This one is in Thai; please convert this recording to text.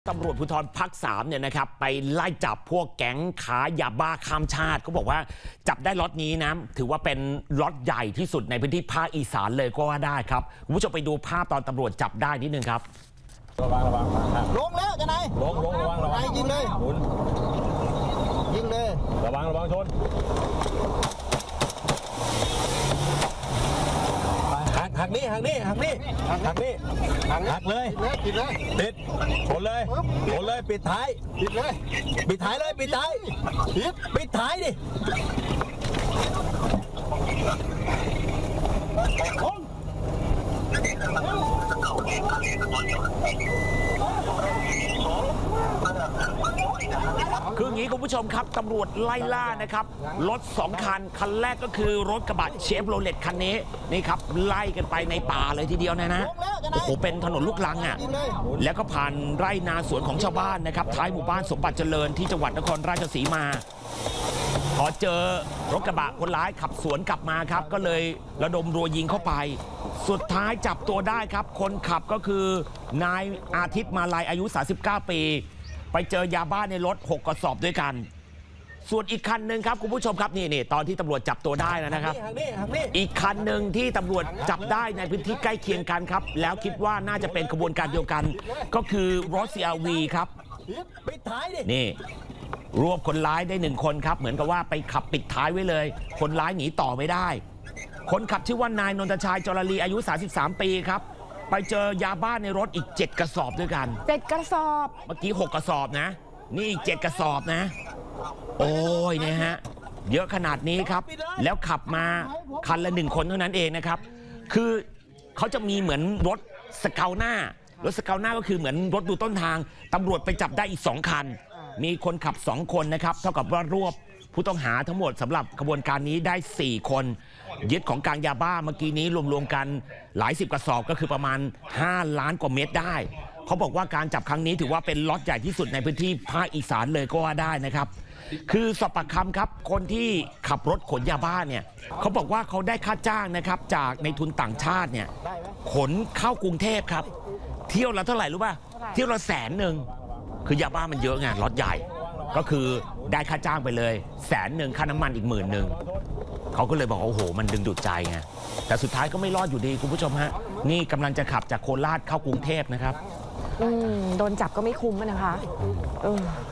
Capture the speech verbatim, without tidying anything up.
ตำรวจภูธรภาคสามเนี่ยนะครับไปไล่จับพวกแก๊งค้ายาบ้าข้ามชาติเขาบอกว่าจับได้ล็อตนี้นะถือว่าเป็นล็อตใหญ่ที่สุดในพื้นที่ภาคอีสานเลยก็ว่าได้ครับคุณผู้ชมไปดูภาพตอนตำรวจจับได้นิดนึงครับระวังระวังลงแล้วจะไหนลงลงระวังระวังยิงเลยหมุนยิงเลยระวังระวังชนหักหักนี่หักนี่หักนี่หักนี่หักเลยปิดเลยปิดชนเลยชนเลยปิดท้ายปิดเลยปิดท้ายเลยปิดท้ายปิดปิดท้ายดิคืออย่างนี้คุณผู้ชมครับตำรวจไล่ล่านะครับรถสองคันคันแรกก็คือรถกระบะเชฟโรเลตคันนี้นี่ครับไล่กันไปในป่าเลยทีเดียวนะนะโอ้โหเป็นถนนลูกรังอ่ะแล้วก็ผ่านไร่นาสวนของชาวบ้านนะครับท้ายหมู่บ้านสมบัติเจริญที่จังหวัดนครราชสีมาพอเจอรถกระบะคนร้ายขับสวนกลับมาครับก็เลยระดมรัวยิงเข้าไปสุดท้ายจับตัวได้ครับคนขับก็คือนายอาทิตย์มาลัยอายุสามสิบเก้าปีไปเจอยาบ้าในรถหกกระสอบด้วยกันส่วนอีกคันหนึ่งครับคุณผู้ชมครับนี่นี่ตอนที่ตำรวจจับตัวได้นะครับอีกคันหนึ่งที่ตำรวจจับได้ในพื้นที่ใกล้เคียงกันครับแล้วคิดว่าน่าจะเป็นขบวนการเดียวกันก็คือรถ ซี อาร์ วี ครับนี่รวบคนร้ายได้หนึ่งคนครับเหมือนกับว่าไปขับปิดท้ายไว้เลยคนร้ายหนีต่อไม่ได้คนขับชื่อว่านายนนทชัยจรลีอายุสามสิบสามปีครับไปเจอยาบ้าในรถอีกเจ็ดกระสอบด้วยกันเจ็ดกระสอบเมื่อกี้หกกระสอบนะนี่อีกเจ็ดกระสอบนะโอ้ยนะฮะเยอะขนาดนี้ครับแล้วขับมาคันละหนึ่งคนเท่านั้นเองนะครับคือเขาจะมีเหมือนรถสเกลหน้ารถสเกลหน้าก็คือเหมือนรถดูต้นทางตำรวจไปจับได้อีกสองคันมีคนขับสองคนนะครับเท่ากับว่ารวบผู้ต้องหาทั้งหมดสำหรับขบวนการนี้ได้สี่คนยึดของกลางยาบ้าเมื่อกี้นี้รวมๆกันหลายสิบกระสอบก็คือประมาณห้าล้านกว่าเม็ดได้เขาบอกว่าการจับครั้งนี้ถือว่าเป็นล็อตใหญ่ที่สุดในพื้นที่ภาคอีสานเลยก็ว่าได้นะครับคือสอบปากคำครับคนที่ขับรถขนยาบ้าเนี่ยเขาบอกว่าเขาได้ค่าจ้างนะครับจากในทุนต่างชาติเนี่ยขนเข้ากรุงเทพครับเที่ยวละเท่าไหร่รู้ป่ะเที่ยวละแสนหนึ่งคือยาบ้ามันเยอะไงล็อตใหญ่ก็คือได้ค่าจ้างไปเลยแสนหนึ่งค่าน้ำมันอีกหมื่นหนึ่งเขาก็เลยบอกโอ้โหมันดึงดูดใจไงแต่สุดท้ายก็ไม่รอดอยู่ดีคุณผู้ชมฮะนี่กำลังจะขับจากโคราชเข้ากรุงเทพนะครับอืมโดนจับก็ไม่คุ้มนะคะ